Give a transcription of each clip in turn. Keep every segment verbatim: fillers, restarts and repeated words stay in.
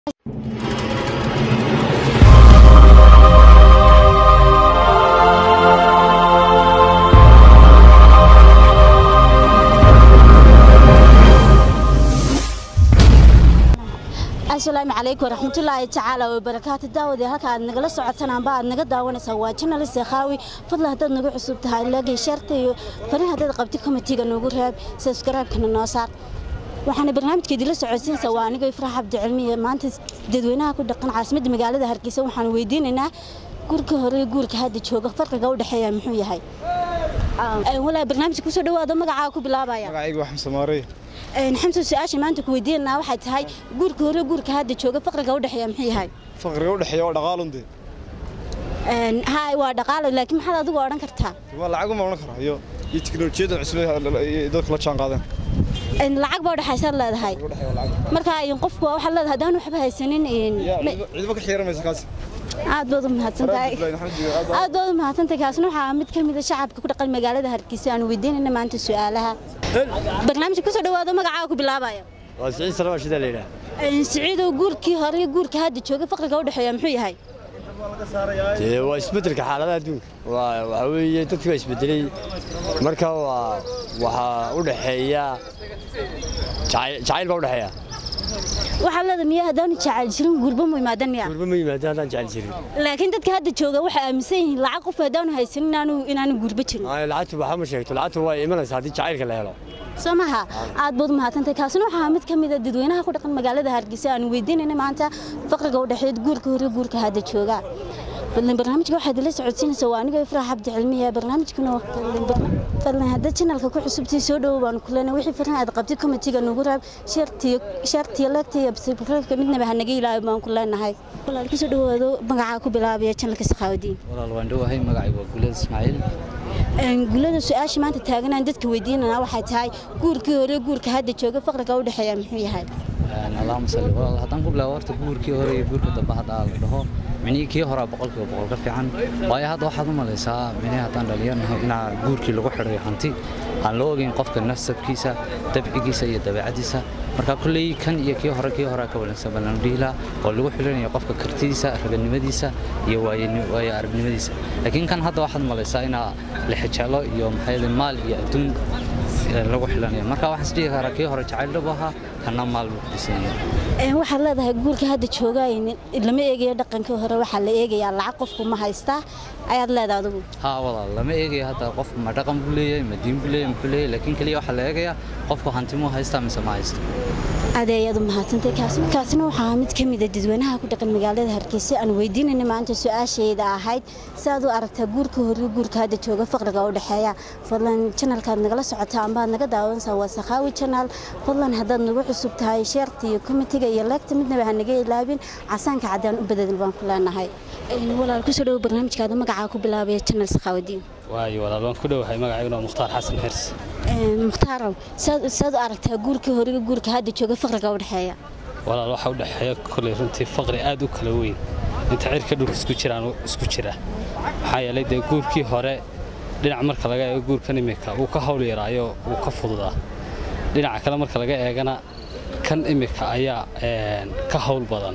السلام عليكم ورحمة الله تعالى وبركاته. داودي هكا نقل سعتنا بعد نقد داونا سوا كنا لسه خاوي فضل هذا نقول عصبتها لاقي شرطي فرنا هذا قبتكم تيجا نقول هاب سبسكرايب كنا ناصر وحنا برنامج كده لسه عايزين سوا نقول يفرح عبد علمية ما أنت تدوينها كل دقن عاصمة مقالة هركيسة وحنا ويدين إنه قولك هري قولك هذا شو فرق جودة حياة محوية هاي آه. ولا برنامج كوسو دوا هذا مقعاكو بلا بايا مقعيق وحم سماري نحن سؤال ما أنت كويدينا واحد هاي قولك هري قولك هذا شو فقر جودة حياة محوية هاي فقر جودة حياة ودقالون دي هاي ودقال لكن ما حدا دوا أوران كرتها والله عقب ما أوران كره يو يتكنولوجيا عسلية يدخل لشان قادم إن العقب وده حيصير له هاي مركا ينقفوا أو حلا هذا نحبها السنين إن عذبك حيرة مسكاس عاد بضم هاتنتاي عاد بضم هاتنتاي كاسنو حامد كم إذا شعب كل قل مقالة هركيسان ويدين إن ما أنت سؤالها برنامج كوسو دوا هذا مقعاكو بلا بايا وسعيد سلام شدة ليلة سعيد وقول كي هري قول كهاد شوقة فقر جودة حياة محوي هاي واسبدل كحالة دون وعوي تدفع اسبدلي مركا وح ودحية شايل شايل بودحية وحلا ذم يا هذون شايل شرين قلبهم ما دنيا يا قلبهم ما دنيا شايل شرين لكن تدك هاد شوقة وح مسين العقف هذون هاي سنين أنا إن أنا قلبي شرين آه العتب بحمل شيء العتب هو إيمان هذه شايل كله هلا سماها عاد بضم هاتنتاي كاسنو حامد كم إذا ددوينها كل دقن مقالة هرقيسان ويدين إن ما أنت فقر جودة حياة تقول كوري قول كهاد شوقة بالبرنامج واحد لسه عدسين سواني يفرح عبد علمية برنامج كنا فلنا هذا كنا لك كل حسبتي سودو وان كلنا وحي فرنا هذا قبتكم تيجا نقول شرطي شرطي لكتي بس بفرق كمدنا بهالنجي لا ما كلنا هاي كل لك سودو هذا مقعاكو بلابيا كنا لك سخاودين والله الواندو هاي مقعي وقولة إسماعيل نقول له سؤال ما أنت تاجنا عندك ويدين أنا واحد هاي قول كوري قول كهذا شوقة فقر جودة حياة محوية هاي اللهم صل والله هتان قبل ورت قول كي هوري قول كده بعد على مني كي هرا بقول كي بقول كفي عن واي هذا واحد ما لسا مني هتان دليل إن قول كي لو حري حنتي عن لوجين قف النفس بكيسة تبع كيسة يتبع عديسة مركب كل كان يكي هرا كي هرا كولا سبلا نديلا ولو حلون يقف كرتيسة رجل مديسة يواي واي عرب مديسة لكن كان هذا واحد ما لسا إن لحجاله يوم هذا المال يأتون لو حلون مركب واحد سدي هرا كي هرا تعال بها كنا مال بسنين waxaa leedahay guurka hadda joogayn lama eegayo dhaqanka hore waxa la eegayaa lacag qofku ma haysta ayaad leedahay adigu ha walaal lama eegayo hadda qofku ma dhaqan buu leeyahay ma diin buu leeyahay ma leeyahay laakiin kaliya waxa la eegayaa qofku hanti mu haysta mise ma haysto adeeyadu mahadsantahay kaasina kaasina waxa mid kamid ah dadweynaha ku dhaqan magaalada Hargeysa aan weydiinayna maanta su'aashayda ahayd saad u aragtaa guurka hore guurka hadda jooga faqriga u dhaxeeya fadlan channelkaad nagala socotaa amba naga daawanaysaa waa Sakhawi channel fadlan haddaad nagu cusub tahay share iyo comment iyo like midna baa naga ilaabin casaanka cadaan u badadin baan ku leenahay walaal ku soo dhaw barnaamijkaada magacaa ku bilaabay channel Sakhawidiin waayo walaal waan ku dhawahay magacaygu waa Muxtaar Xasan Hirs Muxtaar saad saad aragtaa guurka hore guurka hadda jooga faqriga u dhaxeeya walaal waxa u dhaxeeya kulay runtii faqri aad u kala weyn inta cirka dhulka isku jiraan isku jira waxa yeelay de guurkii hore dhinac marka laga eego guurkan imika uu ka hawl yaraayo uu ka fududaa dhinaca kale marka laga eegana kan imika ayaa een ka hawl badan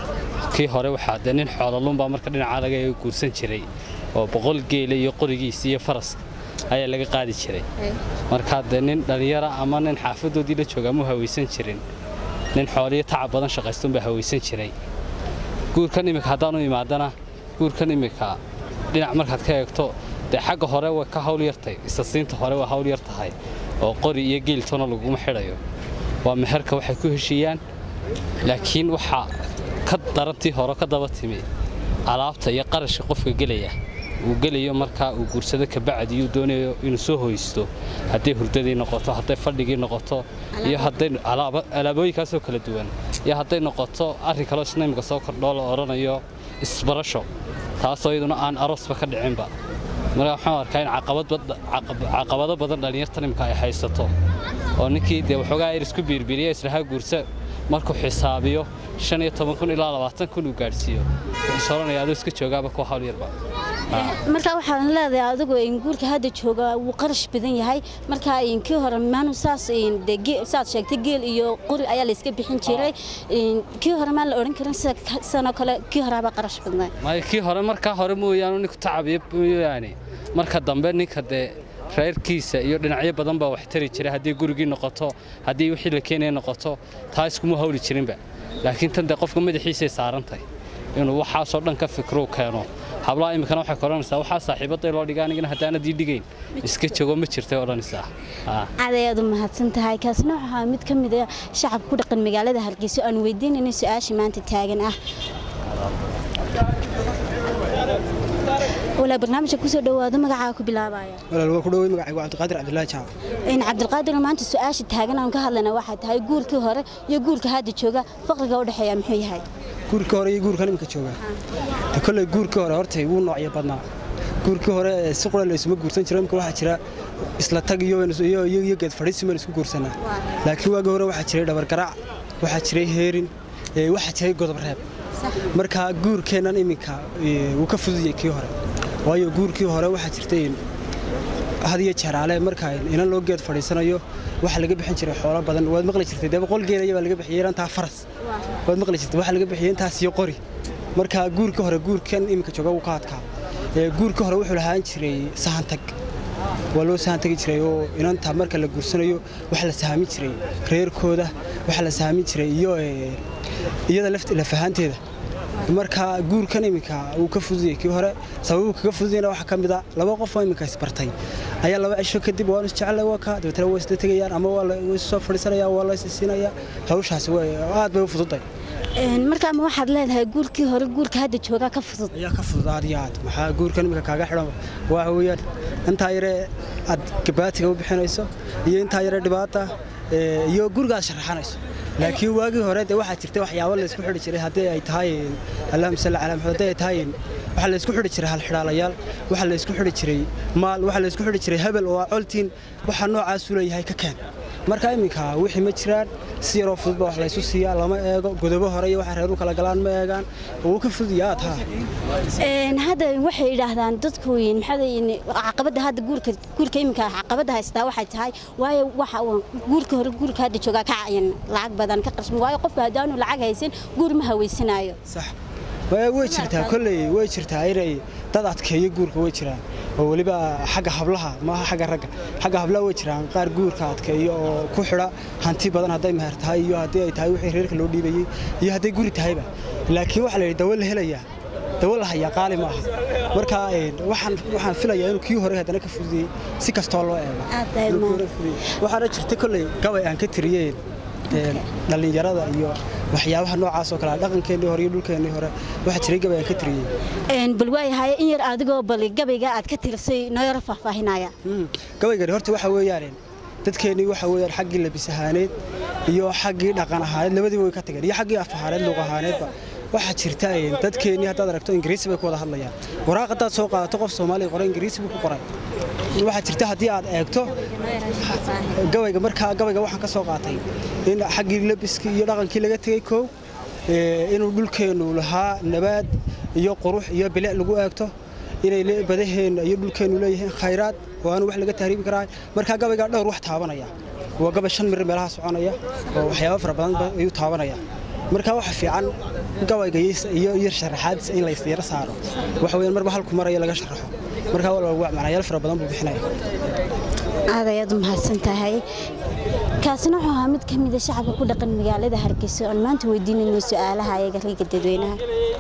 kii hore waxa de nin xoololun baa marka dhinaca laga eego guursan jiray oo boqol geel iyo qorigiis iyo faras ayaa laga qaadi jiray marka de nin dhalinyaro ama nin xaafadoodii la jooga ma haweysan jirin nin xooliyo tacab badan shaqaystan baa haweysan jiray guurkan imika hadaan u imaadana guurkan imika dhinac markaad ka eegto de xagga hore way ka hawl yartay isasiinta hore waa hawl yartahay oo qori iyo geel toona lagu ma xirayo waa meherka waxay ku heshiiyaan laakiin waxa ka darantii hore ka daba timi alaabta iyo qarashka qofka galaya uu galayo marka uu guursado ka bacdi uu doonayo inuu soo hoysto haddii hurdadii noqoto haddii fadhigii noqoto iyo haddii alaaba alaabooyinkaas oo kala duwan iyo haddii noqoto arrin kale isnaamka soo kordho la oranayo isbarasho taasoo iyaduna aan aroosba ka dhicinba marka waxaan arkaa in caqabad caqabado badan dhalinyarta nimka ay haysato oo ninkii de waxoogaa ay isku biirbiiriyay islaha guursa markuu xisaabiyo shan iyo toban kun ilaa labaatan kun uu gaarsiiyo wuxuu sooranayaa adoo iska joogaaba ku hawl yarba marka waxaan leedahay adigu in guurka hadda jooga uu qarash badan yahay marka in kii hore maanu saas in deegi saad sheegtay geel iyo qori ayaa la iska bixin jiray in kii hore ma la oran karin sano kale kii hore ba qarash badan ma kii hore marka hore mooyaan ninku tacabiyo mooyaane marka dambe ninka de reerkiisa iyo dhinacyo badan baa wax tari jiray hadii gurigii noqoto hadii wixii la keenay noqoto taas kuma hawli jirinba laakiin tan de qofka madaxiisa saarantay inuu waxa soo dhan ka fikro keeno habla imikana waxa koranaysa waxa saaxiibada loo dhigaa anigana hadaana diidigeyn iska joogo ma jirtay oranaysa adeed u mahadsan tahay kaasna waxa mid kamid ah shacab ku dhaqan magaalada Hargeysa aan weydiinayna su'aasha maanta taagan ah ولا برنامج كوسو دواده magacaa ku bilaabaya walaal waa ku dhaway magacaygu Cabdiqaadir Cabdullaahi Jaac in Cabdiqaadir maanta su'aasha taagan aan ka hadlayna waxa tahay guurkii hore iyo guurka hadda jooga faqriga u dhaxeeya muxuu yahay guurkii hore iyo guurkan imika jooga ta kale guurkii hore hortay uu noocyo badnaa guurkii hore si qura la isma guursan jiray imika waxa jira isla tag iyo iyo iyo geed fadhiisi ma isku guursanaa laakiin waagi hore waxa jiray dhabar garaac waxa jiray heerin ee waxa jiray godob reeb marka guurkeenan imika uu ka fududiyay kii hore waayo guurkii hore waxa jirtay hadiye jaraale marka in loo geed fadhiisanayo waxa laga bixin jiray xoolo badan waad maqli jirtay daba qol geelaya baa laga bixiyay inta faras waad maqli jirtay waxa laga bixiyay intaas iyo qori marka guurkii hore guurkan imika jooga uu ka adka ee guurkii hore wuxuu lahaan jiray sahan tag waa loo sahan tagi jiray oo inanta marka la guursanayo waxa la sahamin jiray reerkooda waxa la sahamin jiray iyo iyada lafta la fahanteeda marka guurkan imika uu ka fududiyay kii hore sababta kaga fududiyana waxa kamid ah laba qof oo imika isbartay ayaa laba cisho kadib waan is jeclay waa ka dadka way isda tagayaan ama waa la soo fadhiisanayaan waa la isiinaya hawshaas way aad bay u fududay een marka ma waxaad leedahay guurkii hore guurka hadda jooga ka fudud ayaa ka fududaadiyaad maxaa guurkan imika kaaga xiran waa weeyaan inta yare aad gabaatiga u bixinayso iyo inta yare dhibaata iyo gurigaas sharaxanayso laakiin waagi hore de waxa jirtay waxyaabo la isku xiri jiray hadii ay tahay Allahumma salli ala Muhammad ay tahay waxa la isku xiri jiray hal xiraalayaal waxa la isku xiri jiray maal waxa la isku xiri jiray habal oo coltiin waxa noocaas u leeyahay ka keen marka imika wixii ma jiraan si yar oo fudud wax la isu siiyaa lama eego godobo hore iyo waxa reeru kala galaan ma eegaan oo ka fudiyaa taa een hada waxay yiraahdaan dadku weyn maxay caqabada hada guurka guurka imika caqabada haystaa waxay tahay waayo waxa uu guurka hore guurka hada jooga ka cayan lacag badan ka qasmo waayo qofka hadaanu lacag haysan guur ma haweysanayo sax way jirtaa kulay way jirtaa ay dad adkeeyo guurka way jiraan oo waliba xagga hablaha ma xagga ragga xagga hablaha way jiraan qaar guurka adkeeyo oo ku xira hanti badan haday meher tahay iyo haday ay tahay wixii reerka loo dhiibayay iyo haday guri tahayba laakiin waxa la yiraahdaa dawal helaya dawal haya qaali ma aha marka waxaan waxaan filayaa inuu kii hore hadana ka fududiyay si kasto loo eego waxa jirtay kulay gabay aan ka tiriyay dhalinyarada iyo waxyaabaha noocaas oo kala dhaqankeena hore iyo dhulkeena hore waxa jiray gabay aan ka tiriyay een bal waayahay in yar adigoo bal gabayga aad ka tirsay nooyar faahfaahinaya gabayga horta waxa weeyaan dadkeeni waxa weeyaan xaggii labisahaaneed iyo xaggii dhaqan ahaaneed labadiiba way ka tageen iyo xaggii afahaaneed luq ahaaneedba waxa jirta dadkeeni hadda aragto Ingiriisi bay ku wada hadlayaan waraaqada soo qaadato qof Soomaali qoray Ingiriisi buu ku qoray waxa jirta hadii aad eegto gabayga marka gabayga waxaan ka soo qaatay in xaggii labiski iyo dhaqankii laga tagay koow ee inuu dhulkeenu lahaa nabad iyo qurux iyo bilic lagu eegto inay leebadaheen iyo dhulkeenu leeyahay khayraad oo aan wax laga tahriibi karaa marka gabayga dhowr wax taabanaya waa gabay shan mir meelaha soconaya oo waxyaabo fara badan ayuu taabanaya marka waxa fiican gabayga iyo iyo sharaxaad in la isdiir saaro waxa weeyaan marba halku marayo laga sharaxo marka walaal waa macnayaal fara badan buu bixinaya aad mahadsan tahay kaasina waxa mid kamid ah shacabka ku dhaqan magaalada Hargeysa oo maanta weydiinayno su'aalaha ayaga riga dadweynaha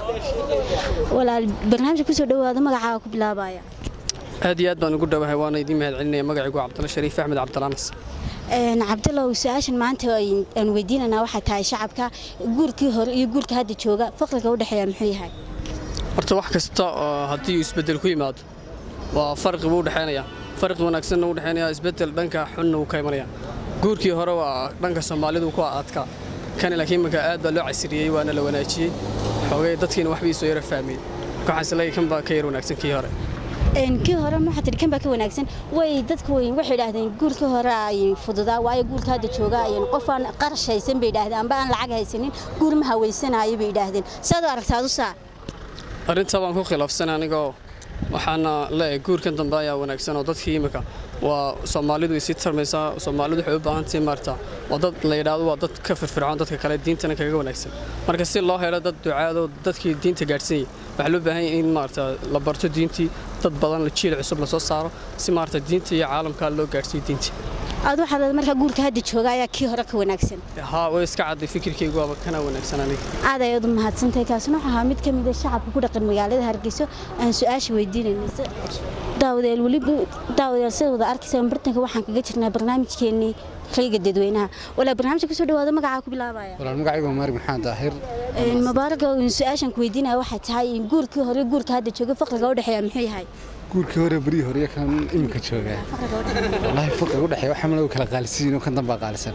walaal barnaamijka ku soo dhawaada magacaaga ku bilaabaya aad iyo aad baan ugu dhawahay waan idin mahad celinaya magacaygu Cabdulla Shariif Axmed Cabdulaanas een Cabdulla su'aashan maanta aan weydiinana waxa tahay shacabka guurkii hore iyo guurka hadda jooga faqriga u dhaxeeya muxuu yahay horta wax kasta oo hadii isbedel ku yimaado waa farqi u dhaxeynaya farqi wanaagsan u dhaxeynaya isbedel dhanka xun uu ka imanaya guurkii hore waa dhanka Soomaalidu ku adka kan laakiin marka aad baa loo casriyay waana la wanaajiyay xoogay dadkiina wax bay soo yara fahmeen waxaan isleeyahay kan baa ka yar wanaagsan kii hore een kii hore ma xatir kan baa ka wanaagsan way dadku way waxay yiraahdeen guurkii hore ay fududaa waayo guurka hadda jooga ay qof aan qarashaysan bay yiraahdeen amba aan lacag haysanin guur ma haweysanayo bay yiraahdeen saad aragtaadu saa arinta baan ku khilaafsan anigoo waxaana leeyahay guurkan dambe ayaa wanaagsan oo dadkii imika waa Soomaalidu ay si tarmaysaa Soomaalidu waxay u baahan tahay maarta waa dad la yiraahdo waa dad ka firfircoon dadka kale diintana kaga wanaagsan marka si loo helo dad ducaado dadkii diinta gaarsiiyay waxa loo baahan yahay in maarta la barto diintii dad badan la jiil cusub la soo saaro si maarta diinta iyo caalamka loo gaarsiiyo diinta aad waxaad marka guurka hadda jooga ayaa kii hore ka wanaagsan ها ويسكع عاد فكركيgu waa kana wanaagsan aniga aad ayaad u mahadsantahay kaasna waxa mid kamid ah shacabka ku dhaqan magaalada Hargeysa aan su'aasha weydiinayna daawadayaal wali daawadayaal sida wada arkaysan bartanka waxaan kaga jirnaa barnaamijkeennii rayga dadweynaha wala barnaamijka ku soo dhawaada magaca ku bilaabaya wala magacaygu Maarig Maxamed Daahir een mubaaraka oo su'aashan ku weydiinaya waxa tahay in guurkii hore guurka hadda jooga faqriga u dhaxeeya muxuu yahay guurkii hore bari hore kan imika jooga wallahi faqriga u dhaxeeya waxa malaw kala qaalisiin oo kan damba qaalisan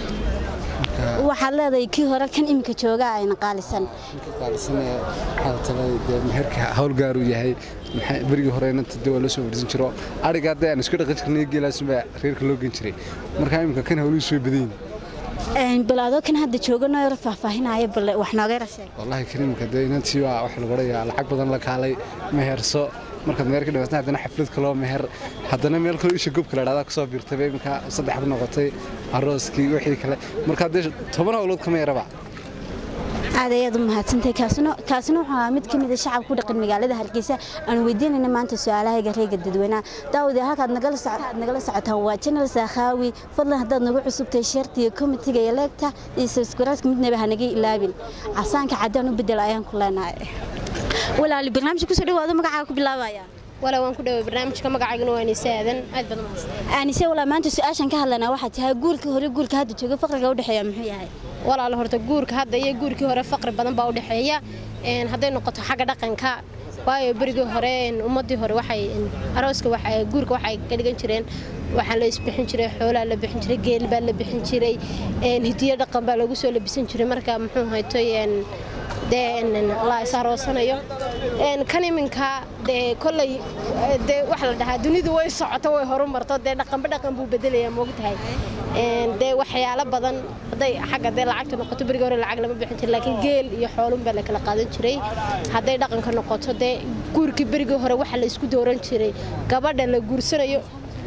waxa leedahay kii hore kan imika jooga ayna qaalisan qaalisan hada talay meherka hawl gaar u yahay maxay bari hore inta dawlad la soo wardisan jiro ariga hadda aan isku dhaqan jirnay geelaasba reerka loo gan jiray marka imika kan hawl soo badin een balaado kan hadda joogano yar faahfaahinaya bal wax nooga yarashay wallahi karimka deynantii waa wax lagu warayaa lacag badan la kaalay meherso marka meherka dhawaasna hadana xaflad kale oo meher hadana meel kale isha goob kale dhada ka soo biirtay imika saddex xab noqotay arooskii wixii kale marka toban hawlood kama yaraba aadayaad u mahadsantahay kaasna kaasna waxa mid kamid ah shacabka ku dhaqan magaalada Hargeysa aan weydiinayna maanta su'aalaha rayga dadweynaha daawada halkaad nagala socotaan nagala socotaan waa channel Sakhawi fadlan hadaad nagu cusubtay shartiga committee iyo leegta iyo subscribe midnaba hanaga ilaabin casaanka cadaan u bedel ayaan ku leenahay walaal barnaamijku soo dhawaado magaca ku bilaabaya wala waan ku dhaw barnaamijka magacayguna waa Anise Aadan aad badan mahadsan Anise wala maanta su'aashan ka hadlana waxa tahay guurka hore guurka hadda jooga faqriga u dhaxeeya muxuu yahay walaal horta guurka hadda iyo guurkii hore faqri badan baa u dhaxeeya een haday noqoto xagga dhaqanka waayo barigii hore ummadii hore waxay arooska waxa guurka waxay ka dhigan jireen waxa la isbixin jiray xoolaha la bixin jiray geel baa la bixin jiray een hidiyo dhaqan baa lagu soo labisan jiray marka muxuu haytay een deen la isaroosanayo een kan iminka de kulay de wax la dhahaa dunidu way socoto way horumarto de dhaqan ba dhaqan buu bedelayaa moogtahay een de waxyaalo badan haday xagga de lacagta noqoto bariga hore lacag lama bixin jiray laakiin geel iyo xoolo baa la kala qaadan jiray haday dhaqanka noqoto de guurkii bariga hore waxa la isku dooran jiray gabadha la guursanayo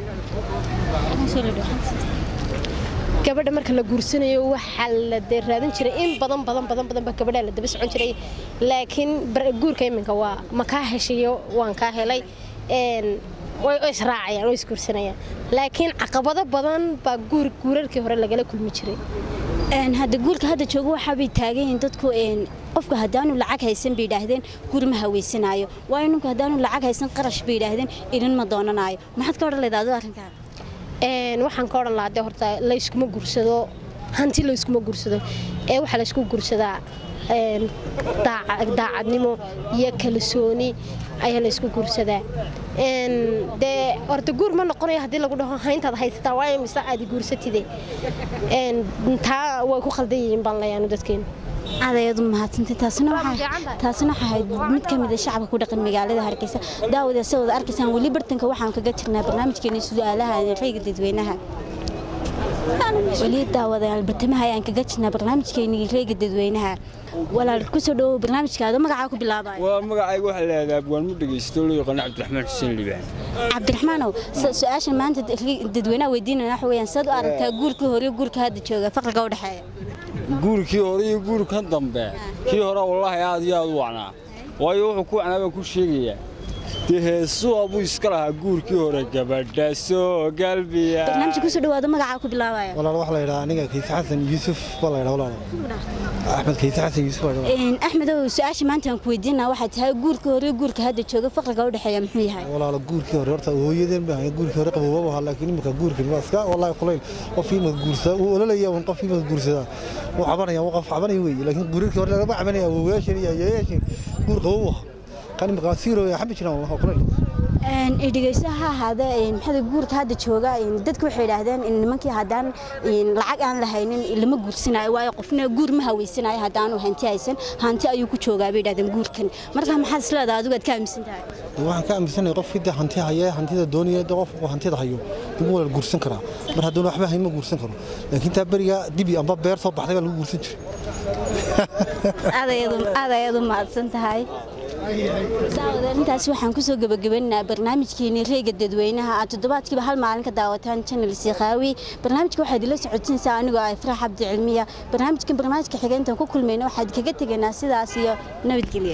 gabadha marka la guursanayo waxa la deeraadan jiray in badan badan badan badan ba gabadha la daba socon jiray laakiin guurka iminka waa ma ka heshiyo waan ka helay een way israacayaan way isguursanayaan laakiin caqabado badan ba guur guurarkii hore laga kulmi jiray een hadda guurka hadda joogo waxa bay taageen dadku een qofka hadaanu lacag haysan bay yiraahdeen guur ma haweysanayo waa inuu hadaanu lacag haysan qarash bay yiraahdeen irin ma doonanayo maxaad ka oran leedahay arrinkan een waxaan ka oran lahaa horta la iskuma guursado hanti la iskuma guursado ee waxa la isku guursadaa een daacadnimo iyo kalsooni ayaa la isku guursadaa een de horta guur ma noqonayo hadii lagu dhaho hayntaad haysataa waa imisa aad guursatide een taa way ku khaldan yihiin baan leeyahay dadkeen adeedu mahadsantahay taasina waxa taasina waxa mid kamid ah shacabka ku dhaqan magaalada Hargeysa daawada soo wada arkaysan wali bartanka waxaan kaga jirnaa barnaamijkeena su'aalaha rayga dadweynaha wali daawadayaal bartamaha ayaan kaga jirnaa barnaamijkeena rayga dadweynaha walaal ku soo dhaw barnaamijkaada magaca ku bilaabay waa magacaygu waxa la yiraahdaa waan mu dhageysto loo yaqaan Cabdiraxmaan Xuseen Liibaan Cabdiraxmaan su'aashan maanta dadweynaha weydiinayna waxa weeyaan sad aragtaa guurka hore guurka hadda jooga faqriga u dhaxeeya guurkii hore iyo guurkan dambe kii hore wallahi aad iyo aad u wacnaa waayo wuxuu ku wacnaa ku sheegaya heesu abu iska lahaa guurkii hore gabadha soo galbiya barnaamijku ku soo dhawaado magaca ku bilaabaya walaal waxa la yiraahdaa aniga Kiisa Xasan Yuusuf baa la yiraahdaa walaal Ahmed Kiisa Xasan Yuusuf een Ahmed oo su'aasha maanta aan ku weydiinaa waxa tahay guurka hore guurka hadda jooga faqriga u dhaxeeya muxuu yahay walaal guurkii hore horta hooyadeen baa guurkii hore qabowba waxa laakiin imika guurkii waa iska wallahi qulay qof ima guursada oo ololaya oo qof ima guursada oo cabanaya oo qof cabanaya weey laakiin guurkii hore laga cabanaya oo weeshin iyo yeeshin guur qabow kan imika siiro ya xabbi jiraan wallahi qulay een idhigaysaha hada een maxay guurka hadda jooga in dadku waxay yiraahdeen in nimankii hadaan in lacag aan lahaynin lama guursanayo waayo qofna guur ma haweysanayo hadaan uu hanti haysan hanti ayuu ku joogaa bay yiraahdeen guurkan marka maxaad isleedahay adigu aad ka aaminsan tahay waxaan ka aaminsanahay qof fidda hanti haya hantida doonaya qof hantida hayo dib wala guursan karaa mar hadduu waxba hayma guursan karo laakiin taa bariga dibi amba beer soo baxday lagu guursan jiray adeedu adeedu ma adsan tahay daawadeen intaas waxaan ku soo gabagabeynaa barnaamijkeena reega dadweynaha aad toddobaadkiiba hal maalin ka daawataan channel Seekhawi barnaamijka waxaad ila socodsiinaysaa anigoo ah Ifraax Cabdi Cilmiya barnaamijkan barnaamijka xigeentan ku kulmayna waxaad kaga tageynaa sidaas iyo nabadgelyo